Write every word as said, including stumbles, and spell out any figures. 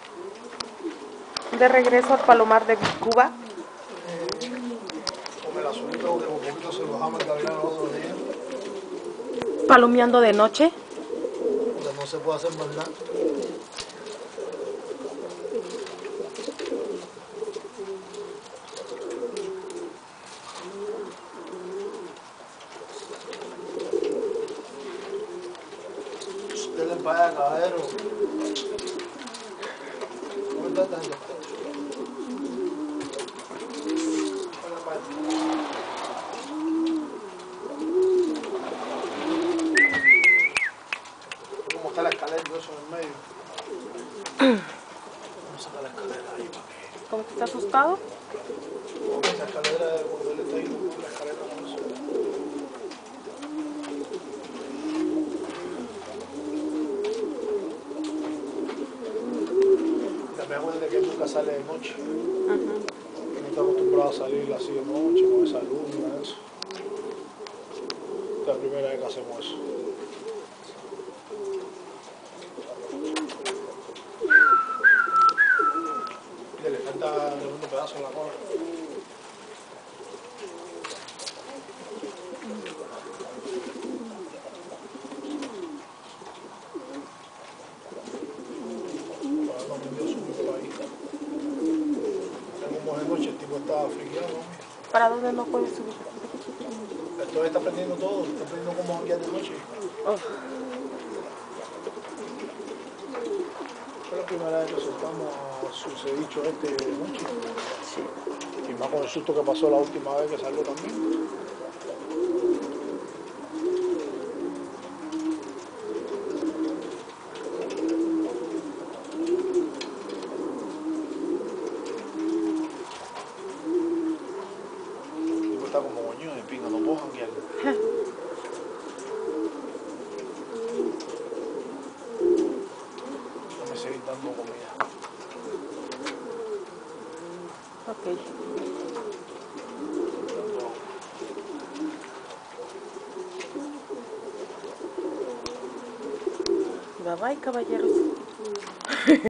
De regreso al Palomar de Cuba. Eh, con el asunto de un poquito se bajaba el gavilán los otros días, Palomeando de noche. porque no se puede hacer más nada. Denle para allá, caballero. ¿Cómo está esta gente? Hola, padre. ¿Cómo está la escalera y eso en el medio? Vamos a sacar la escalera ahí para que... ¿Cómo que está asustado? Porque esa escalera, cuando él está yendo por la escalera, no se ve. También acuérdate que él nunca sale de noche. Uh-huh. No está acostumbrado a salir así de noche, con esa luz, ni nada de eso. Esta es la primera vez que hacemos eso. Y le falta el segundo pedazo en la cola. Ahora no aprendió a subir por ahí. Como de noche el tipo estaba friqueado. ¿Para dónde no puede subir? Esto está aprendiendo todo, está aprendiendo cómo guiar de noche. Oh. Fue la primera vez que soltamos a su cevicho este de noche. Sí. Y más con el susto que pasó la última vez que salió también. El tipo está como moño de pinga, no puedo janguear. No me seguir dando comida. Ok. Bye bye, caballeros.